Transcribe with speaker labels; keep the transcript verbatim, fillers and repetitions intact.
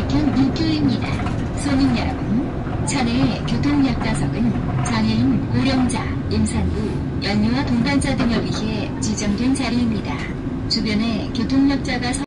Speaker 1: 막힌 물교입니다. 손님 여러분, 차내의 교통약자석은 장애인, 고령자, 임산부, 연료와 동반자 등을 위해 지정된 자리입니다. 주변에 교통약자가